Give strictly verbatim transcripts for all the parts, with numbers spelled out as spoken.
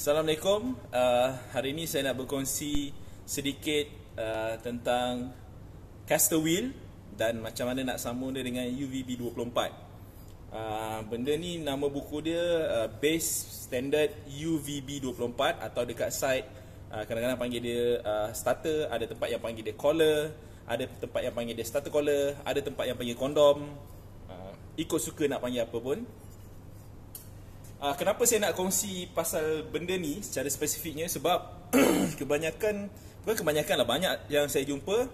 Assalamualaikum. Uh, hari ini saya nak berkongsi sedikit uh, tentang caster wheel dan macam mana nak sambung dia dengan U V B dua puluh empat. Uh, benda ni nama buku dia uh, Base Standard U V B dua puluh empat, atau dekat site uh, kadang-kadang panggil dia uh, starter, ada tempat yang panggil dia collar, ada tempat yang panggil dia starter collar, ada tempat yang panggil kondom. Uh, ikut suka nak panggil apa pun. Uh, kenapa saya nak kongsi pasal benda ni secara spesifiknya, sebab kebanyakan, bukan kebanyakan lah, banyak yang saya jumpa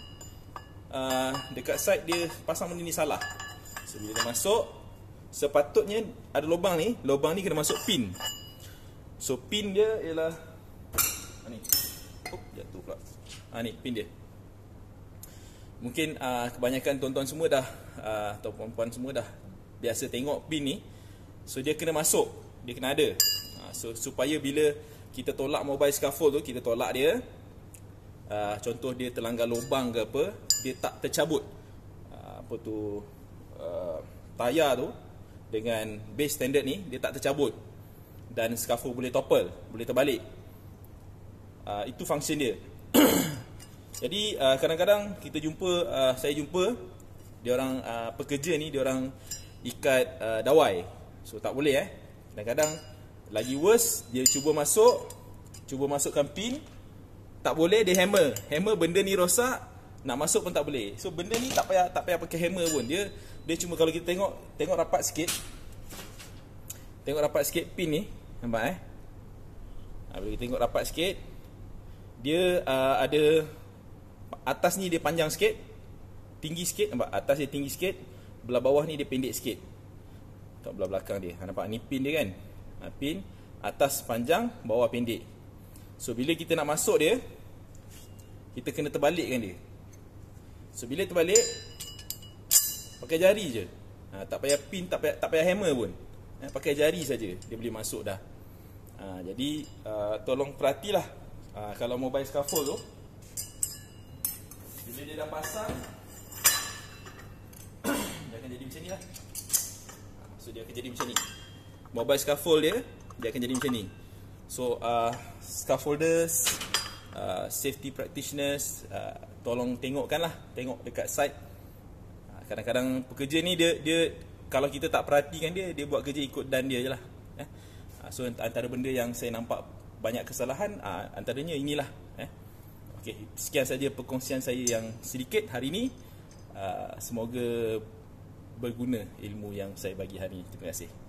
uh, dekat site dia pasang benda ni salah. So bila dia masuk, sepatutnya ada lubang ni, lubang ni kena masuk pin. So pin dia ialah ha, ni. Oh, jatuh pula. Ha, ni pin dia. Mungkin uh, kebanyakan tuan-tuan semua dah uh, atau puan-puan semua dah biasa tengok pin ni. So dia kena masuk, dia kena ada. ha, So supaya bila kita tolak mobile scaffold tu, kita tolak dia, uh, contoh dia terlanggar lubang ke apa, dia tak tercabut. uh, Apa tu uh, tayar tu dengan base standard ni, dia tak tercabut. Dan scaffold boleh topple, boleh terbalik. uh, Itu function dia. Jadi uh, kadang-kadang kita jumpa, uh, saya jumpa dia orang uh, pekerja ni, dia orang ikat uh, dawai. So tak boleh eh. Kadang-kadang lagi worse, dia cuba masuk, cuba masukkan pin, tak boleh, dia hammer. Hammer benda ni rosak, nak masuk pun tak boleh. So benda ni tak payah tak payah pakai hammer pun. Dia dia cuma kalau kita tengok tengok rapat sikit. Tengok rapat sikit pin ni, nampak eh? Ha, bila kita tengok rapat sikit, dia uh, ada atas ni dia panjang sikit, tinggi sikit, nampak? Atas dia tinggi sikit, belah bawah ni dia pendek sikit. Kat belah belakang dia, ha, nampak ni pin dia kan, ha, pin atas panjang, bawah pendek. So bila kita nak masuk dia, kita kena terbalikkan dia. So bila terbalik, pakai jari je, ha, tak payah pin, tak payah, tak payah hammer pun, ha, pakai jari saja dia boleh masuk dah. ha, Jadi uh, tolong perhatilah, ha, kalau mobile scaffold tu, bila dia dah pasang, dia akan jadi macam ni lah. So dia akan jadi macam ni. Mobile scaffold dia, dia akan jadi macam ni. So uh, scaffolders, uh, safety practitioners, uh, tolong tengokkanlah, tengok dekat site. uh, Kadang-kadang pekerja ni dia dia kalau kita tak perhatikan dia, dia buat kerja ikut dan dia je lah. eh? uh, So antara benda yang saya nampak banyak kesalahan, uh, antaranya inilah. eh? Okay, sekian saja perkongsian saya yang sedikit hari ini. uh, Semoga berguna ilmu yang saya bagi hari ini. Terima kasih.